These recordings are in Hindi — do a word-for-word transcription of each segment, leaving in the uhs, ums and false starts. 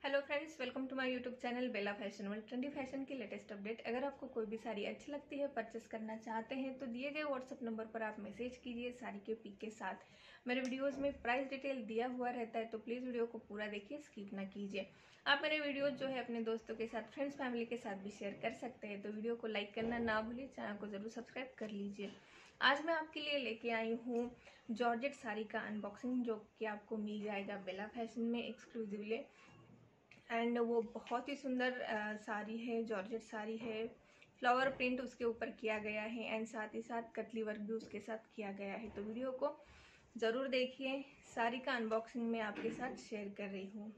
Hello friends, welcome to my YouTube channel Bela fashion world. Trendy fashion की लेटेस्ट अपडेट। अगर आपको कोई भी साड़ी अच्छी लगती है, परचेस करना चाहते हैं तो दिए गए व्हाट्सएप नंबर पर आप मैसेज कीजिए साड़ी के पिक के साथ। मेरे वीडियोस में प्राइस डिटेल दिया हुआ रहता है, तो प्लीज़ वीडियो को पूरा देखिए, स्किप ना कीजिए। आप मेरे वीडियोज जो है अपने दोस्तों के साथ, फ्रेंड्स फैमिली के साथ भी शेयर कर सकते हैं। तो वीडियो को लाइक करना ना भूलिए, चैनल को जरूर सब्सक्राइब कर लीजिए। आज मैं आपके लिए लेके आई हूँ जॉर्जेट साड़ी का अनबॉक्सिंग, जो कि आपको मिल जाएगा बेला फैशन में एक्सक्लूसिवली। एंड वो बहुत ही सुंदर आ, साड़ी है, जॉर्जेट साड़ी है। फ्लावर प्रिंट उसके ऊपर किया गया है एंड साथ ही साथ कटली वर्क भी उसके साथ किया गया है। तो वीडियो को ज़रूर देखिए। साड़ी का अनबॉक्सिंग मैं आपके साथ शेयर कर रही हूँ।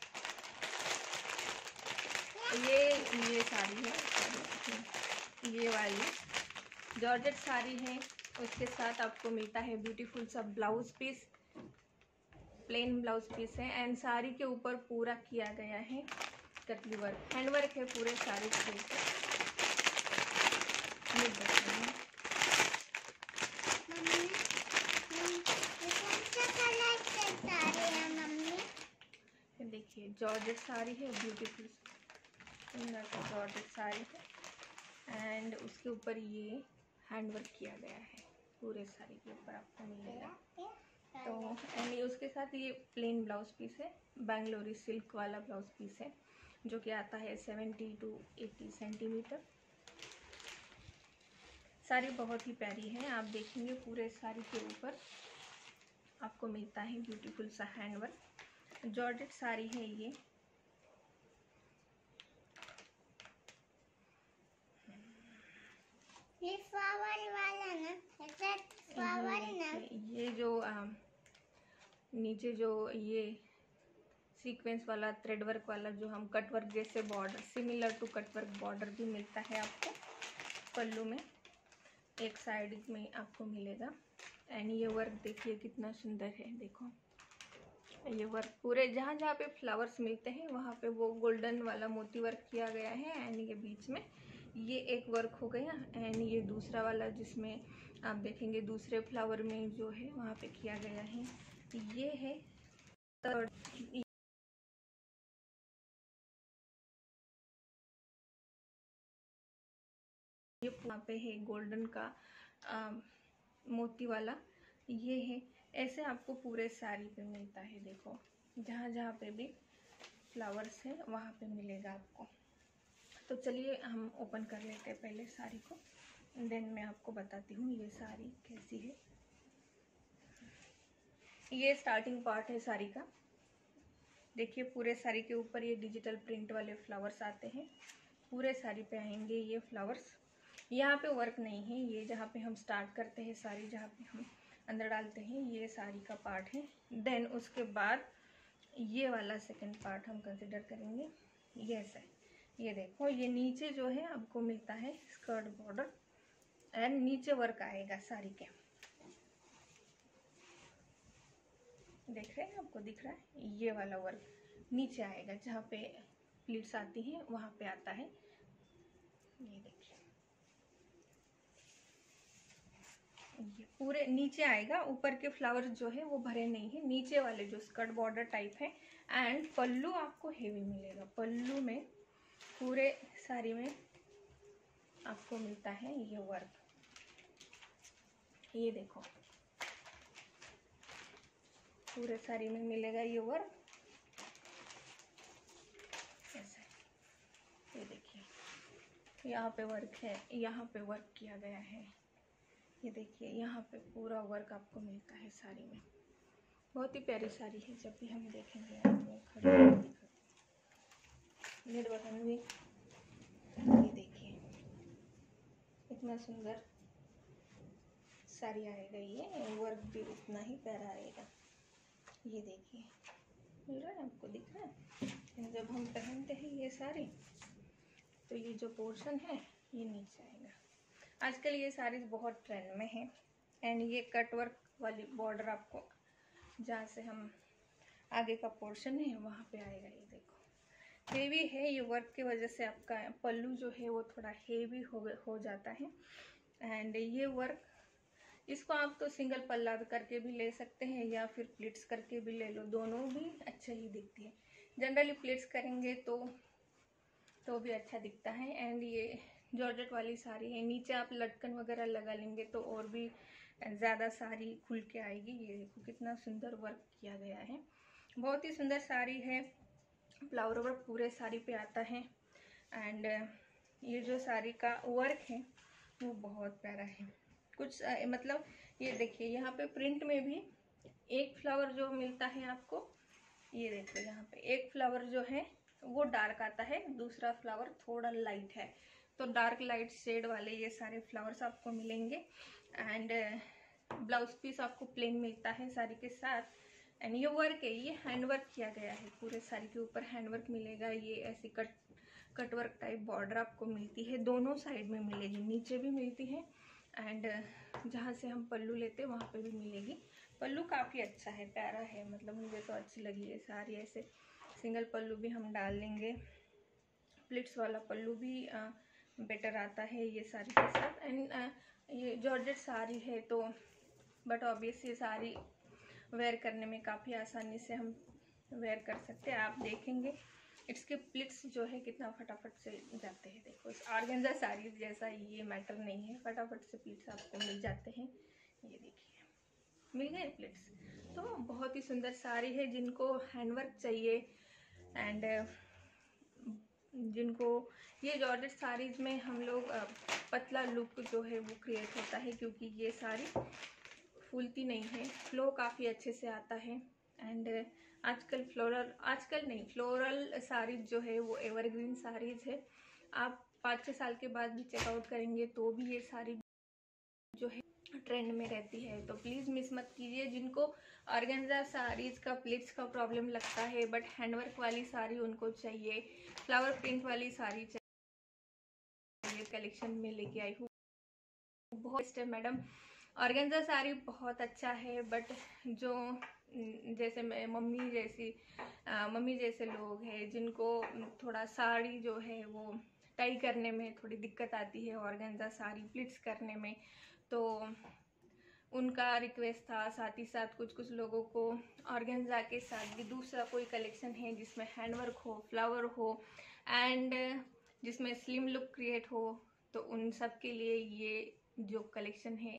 ये ये साड़ी है, ये वाली जॉर्जेट साड़ी है। उसके साथ आपको मिलता है ब्यूटीफुल सा blouse piece, plain blouse piece है एंड साड़ी के ऊपर पूरा किया गया है कटली वर्क, हैंड वर्क है पूरे साड़ी के ऊपर। देखिए जॉर्जेट साड़ी है, ब्यूटीफुल सुंदर सा जॉर्जेट साड़ी है एंड उसके ऊपर ये हैंड वर्क किया गया है पूरे साड़ी के ऊपर आपको मिलेगा। तो एंड उसके साथ ये प्लेन ब्लाउज पीस है, बेंगलोरी सिल्क वाला ब्लाउज पीस है, जो कि आता है seventy two eighty centimetre. Sari बहुत ही प्यारी है। आप देखेंगे पूरे साड़ी के ऊपर आपको मिलता है ब्यूटीफुल सा हैंड वर्क। जॉर्जेट साड़ी है ये। ये फ्लावर वाला ना, फ्लावर ना, ये जो आ, नीचे जो ये सीक्वेंस वाला थ्रेड वर्क वाला, जो हम कट वर्क जैसे border, similar to cut work border भी मिलता है आपको पल्लू में, एक साइड में आपको मिलेगा। एंड ये वर्क देखिए कितना सुंदर है। देखो ये वर्क पूरे जहाँ जहाँ पे फ्लावर्स मिलते हैं वहाँ पे वो गोल्डन वाला मोती वर्क किया गया है। एंड ये बीच में ये एक वर्क हो गया एंड ये दूसरा वाला जिसमें आप देखेंगे दूसरे फ्लावर में जो है वहाँ पे किया गया है। ये है थर्ड, ये वहाँ पे है गोल्डन का आ, मोती वाला, ये है। ऐसे आपको पूरे साड़ी पे मिलता है। देखो जहाँ जहाँ पे भी फ्लावर्स है वहाँ पे मिलेगा आपको। तो चलिए हम ओपन कर लेते हैं पहले साड़ी को, देन मैं आपको बताती हूँ ये साड़ी कैसी है। ये स्टार्टिंग पार्ट है साड़ी का। देखिए पूरे साड़ी के ऊपर ये डिजिटल प्रिंट वाले फ्लावर्स आते हैं, पूरे साड़ी पे आएंगे ये फ्लावर्स। यहाँ पे वर्क नहीं है, ये जहाँ पे हम स्टार्ट करते हैं साड़ी, जहाँ पे हम अंदर डालते हैं, ये साड़ी का पार्ट है। देन उसके बाद ये वाला सेकंड पार्ट हम कंसिडर करेंगे। ये ऐसा है, ये देखो ये नीचे जो है आपको मिलता है स्कर्ट बॉर्डर एंड नीचे वर्क आएगा साड़ी के। देख रहे हैं, आपको दिख रहा है ये वाला वर्क नीचे आएगा, जहाँ पे प्लीट्स आती हैं वहाँ पे आता है। ये देखिए ये पूरे नीचे आएगा, ऊपर के फ्लावर्स जो है वो भरे नहीं है, नीचे वाले जो स्कर्ट बॉर्डर टाइप है। एंड पल्लू आपको हेवी मिलेगा, पल्लू में पूरे साड़ी में आपको मिलता है ये वर्क। ये देखो पूरे साड़ी में मिलेगा ये वर्क ऐसे। ये देखिए यहाँ पे वर्क है, यहाँ पे वर्क किया गया है। ये देखिए यहाँ पे पूरा वर्क आपको मिलता है साड़ी में। बहुत ही प्यारी साड़ी है। जब भी हम देखेंगे आपको खड़े नेट बटन भी, ये देखिए इतना सुंदर साड़ी आएगा, ये वर्क भी उतना ही प्यारा आएगा। ये देखिए मिल रहा है, आपको दिख रहा है। जब हम पहनते हैं ये साड़ी तो ये जो पोर्शन है ये नीचे आएगा। आजकल ये साड़ी बहुत ट्रेंड में है एंड ये कट वर्क वाली बॉर्डर आपको जहाँ से हम आगे का पोर्शन है वहाँ पे आएगा। ये देखो हेवी है, ये वर्क की वजह से आपका पल्लू जो है वो थोड़ा हेवी हो हो जाता है। एंड ये वर्क, इसको आप तो सिंगल पल्ला करके भी ले सकते हैं या फिर प्लिट्स करके भी ले लो, दोनों भी अच्छे ही दिखती है। जनरली प्लेट्स करेंगे तो तो भी अच्छा दिखता है। एंड ये जॉर्जेट वाली साड़ी है, नीचे आप लटकन वगैरह लगा लेंगे तो और भी ज़्यादा साड़ी खुल के आएगी। ये देखो कितना सुंदर वर्क किया गया है, बहुत ही सुंदर साड़ी है। फ्लावर वर्क पूरे साड़ी पे आता है। एंड ये जो साड़ी का वर्क है वो बहुत प्यारा है। कुछ मतलब ये देखिए यहाँ पे प्रिंट में भी एक फ्लावर जो मिलता है आपको, ये देखो यहाँ पे एक फ्लावर जो है वो डार्क आता है, दूसरा फ्लावर थोड़ा लाइट है। तो डार्क लाइट शेड वाले ये सारे फ्लावर्स आपको मिलेंगे। एंड ब्लाउज पीस आपको प्लेन मिलता है साड़ी के साथ। एंड ये वर्क है, ये हैंड वर्क किया गया है, पूरे साड़ी के ऊपर हैंड वर्क मिलेगा। ये ऐसी cut cut work type border आपको मिलती है, दोनों साइड में मिलेगी, नीचे भी मिलती है एंड जहाँ से हम पल्लू लेते हैं वहाँ पे भी मिलेगी। पल्लू काफ़ी अच्छा है, प्यारा है, मतलब मुझे तो अच्छी लगी है साड़ी। ऐसे सिंगल पल्लू भी हम डाल लेंगे, प्लिट्स वाला पल्लू भी आ, बेटर आता है ये साड़ी के साथ। एंड ये जॉर्जेट साड़ी है तो बट ऑब्वियस ये साड़ी वेयर करने में काफ़ी आसानी से हम वेयर कर सकते हैं। आप देखेंगे इसके प्लिट्स जो है कितना फटाफट से जाते हैं। देखो इस ऑर्गेन्जा साड़ी जैसा ये मैटर नहीं है, फटाफट से प्लिट्स आपको मिल जाते हैं। ये देखिए मिल गए प्लिट्स। तो बहुत ही सुंदर साड़ी है, जिनको हैंडवर्क चाहिए एंड जिनको ये जॉर्जेट साड़ीज़ में हम लोग पतला लुक जो है वो क्रिएट होता है, क्योंकि ये साड़ी फूलती नहीं है, फ्लो काफ़ी अच्छे से आता है। एंड आजकल फ्लोरल आजकल नहीं फ्लोरल साड़ीज जो है वो एवरग्रीन साड़ीज़ है। आप पाँच छः साल के बाद भी चेकआउट करेंगे तो भी ये साड़ी जो है ट्रेंड में रहती है। तो प्लीज़ मिस मत कीजिए। जिनको ऑर्गेन्जा साड़ीज़ का प्लिट्स का प्रॉब्लम लगता है बट हैंडवर्क वाली साड़ी उनको चाहिए, फ्लावर प्रिंट वाली साड़ी चाहिए, कलेक्शन में लेके आई हूँ। बहुत बेस्ट है मैडम, ऑर्गेन्जा साड़ी बहुत अच्छा है। बट जो जैसे मैं मम्मी जैसी आ, मम्मी जैसे लोग हैं जिनको थोड़ा साड़ी जो है वो टाई करने में थोड़ी दिक्कत आती है, ऑर्गेन्जा साड़ी प्लिट्स करने में, तो उनका रिक्वेस्ट था। साथ ही साथ कुछ कुछ लोगों को ऑर्गेन्जा के साथ भी दूसरा कोई कलेक्शन है जिसमें हैंडवर्क हो, फ्लावर हो एंड जिसमें स्लिम लुक क्रिएट हो, तो उन सब के लिए ये जो कलेक्शन है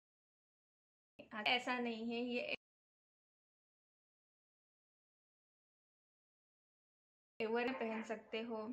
ऐसा नहीं है, ये एवर पहन सकते हो।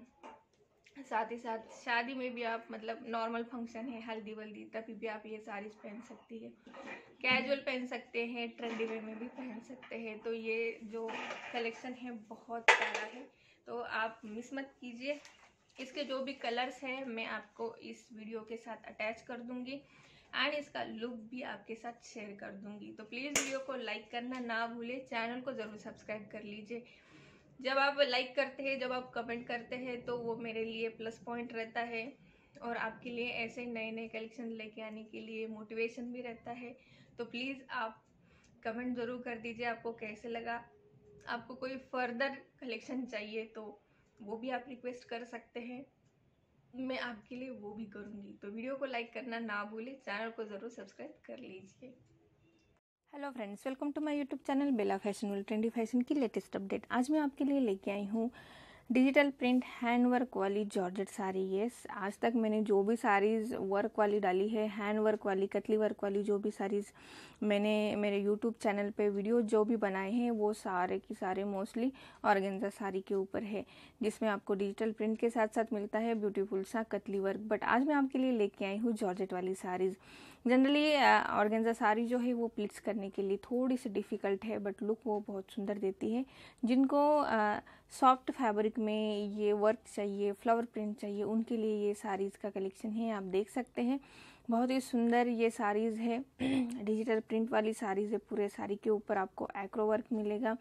साथ ही साथ शादी में भी आप, मतलब नॉर्मल फंक्शन है हल्दी वल्दी, तभी भी आप ये साड़ीज पहन सकती है। कैजुअल पहन सकते हैं, ट्रेंडी वे में भी पहन सकते हैं। तो ये जो कलेक्शन है बहुत प्यारा है, तो आप मिस मत कीजिए। इसके जो भी कलर्स हैं मैं आपको इस वीडियो के साथ अटैच कर दूंगी एंड इसका लुक भी आपके साथ शेयर कर दूंगी। तो प्लीज़ वीडियो को लाइक करना ना भूलें, चैनल को ज़रूर सब्सक्राइब कर लीजिए। जब आप लाइक करते हैं, जब आप कमेंट करते हैं तो वो मेरे लिए प्लस पॉइंट रहता है और आपके लिए ऐसे नए नए कलेक्शन लेके आने के लिए मोटिवेशन भी रहता है। तो प्लीज़ आप कमेंट ज़रूर कर दीजिए आपको कैसे लगा। आपको कोई फर्दर कलेक्शन चाहिए तो वो भी आप रिक्वेस्ट कर सकते हैं, मैं आपके लिए वो भी करूँगी। तो वीडियो को लाइक करना ना भूलें, चैनल को ज़रूर सब्सक्राइब कर लीजिए। Hello friends, welcome to my YouTube channel Bela fashion world, trendy fashion की लेटेस्ट अपडेट। आज मैं आपके लिए लेके आई हूँ डिजिटल प्रिंट हैंड वर्क वाली जॉर्जेट साड़ी। यस, आज तक मैंने जो भी साड़ीज़ वर्क वाली डाली है, हैंड वर्क वाली, कतली वर्क वाली, जो भी साड़ीज़ मैंने मेरे यूट्यूब चैनल पे वीडियो जो भी बनाए हैं वो सारे की सारे मोस्टली ऑर्गेन्जा साड़ी के ऊपर है, जिसमें आपको डिजिटल प्रिंट के साथ साथ मिलता है ब्यूटीफुल सा कतली वर्क। बट आज मैं आपके लिए लेके आई हूँ जॉर्जेट वाली साड़ीज़। जनरली ऑर्गेन्जा साड़ी जो है वो प्लिट्स करने के लिए थोड़ी सी डिफ़िकल्ट है, बट लुक वो बहुत सुंदर देती है। जिनको सॉफ्ट फैब्रिक में ये वर्क चाहिए, फ्लावर प्रिंट चाहिए, उनके लिए ये साड़ीज़ का कलेक्शन है। आप देख सकते हैं बहुत ही सुंदर ये साड़ीज़ है, डिजिटल प्रिंट वाली साड़ीज़ है। पूरे साड़ी के ऊपर आपको एक्रो वर्क मिलेगा,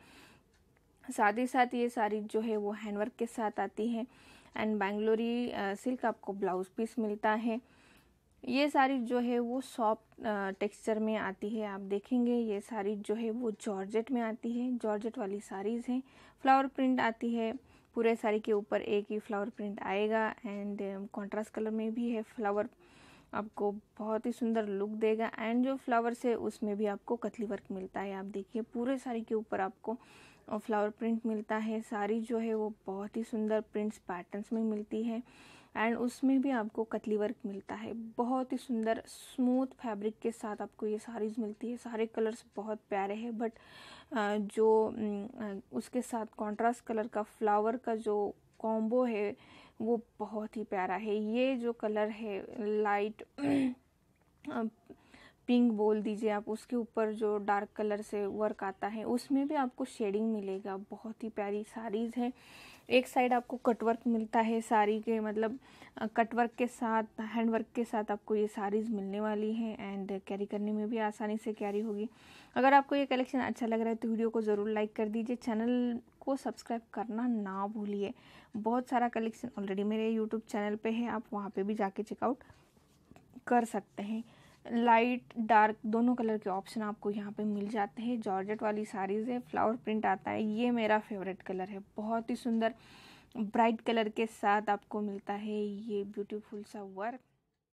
साथ ही साथ ये साड़ी जो है वो हैंडवर्क के साथ आती है एंड बेंगलोरी सिल्क आपको ब्लाउज पीस मिलता है। ये साड़ी जो है वो सॉफ्ट टेक्सचर में आती है। आप देखेंगे ये साड़ी जो है वो जॉर्जेट में आती है, जॉर्जेट वाली साड़ीज़ हैं। फ्लावर प्रिंट आती है, पूरे साड़ी के ऊपर एक ही फ्लावर प्रिंट आएगा एंड कॉन्ट्रास्ट कलर में भी है फ्लावर, आपको बहुत ही सुंदर लुक देगा। एंड जो फ्लावर्स है उसमें भी आपको कतली वर्क मिलता है। आप देखिए पूरे साड़ी के ऊपर आपको और फ्लावर प्रिंट मिलता है। साड़ी जो है वो बहुत ही सुंदर प्रिंट्स पैटर्न्स में मिलती है एंड उसमें भी आपको कतली वर्क मिलता है। बहुत ही सुंदर स्मूथ फैब्रिक के साथ आपको ये साड़ीज़ मिलती है। सारे कलर्स बहुत प्यारे हैं, बट जो उसके साथ कॉन्ट्रास्ट कलर का फ्लावर का जो कॉम्बो है वो बहुत ही प्यारा है। ये जो कलर है लाइट पिंक बोल दीजिए आप, उसके ऊपर जो डार्क कलर से वर्क आता है उसमें भी आपको शेडिंग मिलेगा। बहुत ही प्यारी साड़ीज़ है। एक साइड आपको कटवर्क मिलता है साड़ी के, मतलब कटवर्क के साथ हैंडवर्क के साथ आपको ये साड़ीज़ मिलने वाली हैं एंड कैरी करने में भी आसानी से कैरी होगी। अगर आपको ये कलेक्शन अच्छा लग रहा है तो वीडियो को ज़रूर लाइक कर दीजिए, चैनल को सब्सक्राइब करना ना भूलिए। बहुत सारा कलेक्शन ऑलरेडी मेरे यूट्यूब चैनल पे है, आप वहाँ पे भी जाके चेकआउट कर सकते हैं। लाइट डार्क दोनों कलर के ऑप्शन आपको यहाँ पे मिल जाते हैं। जॉर्जेट वाली साड़ीज़ है, फ्लावर प्रिंट आता है, ये मेरा फेवरेट कलर है। बहुत ही सुंदर ब्राइट कलर के साथ आपको मिलता है ये ब्यूटीफुल सा वर्क।